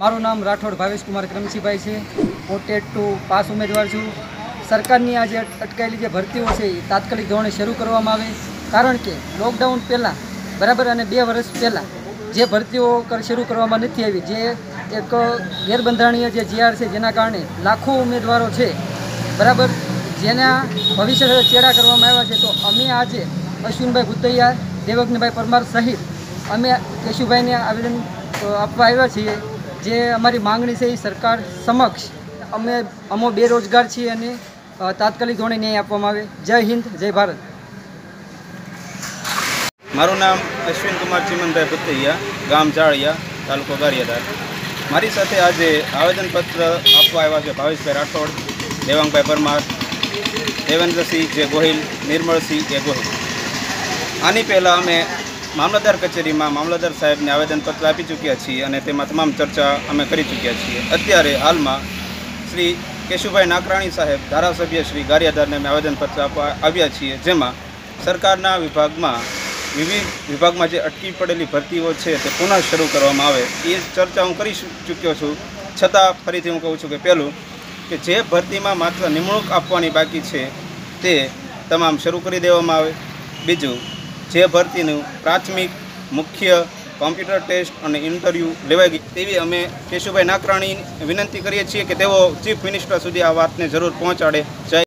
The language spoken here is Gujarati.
મારું નામ રાઠોડ ભાવેશ કુમાર કરમસીભાઈ છે। હું ટેટ 2 પાસ ઉમેદવાર છું। સરકારની આજે અટકાયેલી જે ભરતીઓ છે એ તાત્કાલિક ધોરણે શરૂ કરવામાં આવે, કારણ કે લોકડાઉન પહેલાં બરાબર અને 2 વર્ષ પહેલાં જે ભરતીઓ શરૂ કરવામાં નથી આવી, જે એક ગેરબંધારણીય જે જીઆર છે, જેના કારણે લાખો ઉમેદવારો છે બરાબર, જેના ભવિષ્ય સાથે ચેડા કરવામાં આવ્યા છે। તો અમે આજે અશ્વિનભાઈ ભૂતૈયા, દેવજ્ઞભાઈ પરમાર સહિત અમે કેશુભાઈને આવેદન આપવા આવ્યા છીએ। જે અમારી માંગણી છે એ સરકાર સમક્ષ અમો બેરોજગાર છીએ અને તાત્કાલિક ધોરણે ન્યાય આપવામાં આવે। જય હિન્દ, જય ભારત। મારું નામ અશ્વિન કુમાર ચીમનભાઈ ભૂતૈયા, ગામ જાળિયા, તાલુકો ગારિયાધાર। મારી સાથે આજે આવેદનપત્ર આપવા આવ્યા છે ભાવેશભાઈ રાઠોડ, દેવાંગભાઈ પરમાર, દેવેન્દ્રસિંહ જે ગોહિલ, નિર્મળસિંહ જે ગોહિલ। આની પહેલાં અમે મામલતદાર કચેરીમાં મામલતદાર સાહેબને આવેદનપત્ર આપી ચૂક્યા છીએ અને તેમાં તમામ ચર્ચા અમે કરી ચૂક્યા છીએ। અત્યારે હાલમાં શ્રી કેશુભાઈ નાકરાણી સાહેબ, ધારાસભ્ય શ્રી ગારિયાધારને અમે આવેદનપત્ર આપવા આવ્યા છીએ, જેમાં સરકારના વિવિધ વિભાગમાં જે અટકી પડેલી ભરતીઓ છે તે પુનઃ શરૂ કરવામાં આવે એ ચર્ચા હું કરી ચૂક્યો છું। છતાં ફરીથી હું કહું છું કે પહેલું કે જે ભરતીમાં માત્ર નિમણૂક આપવાની બાકી છે તે તમામ શરૂ કરી દેવામાં આવે। બીજું, જે ભરતીનું પ્રાથમિક, મુખ્ય, કોમ્પ્યુટર ટેસ્ટ અને ઇન્ટરવ્યૂ લેવાઈ ગઈ તેવી અમે કેશુભાઈ નાકરાણી વિનંતી કરીએ છીએ કે તેઓ ચીફ મિનિસ્ટર સુધી આ વાતને જરૂર પહોંચાડે। જય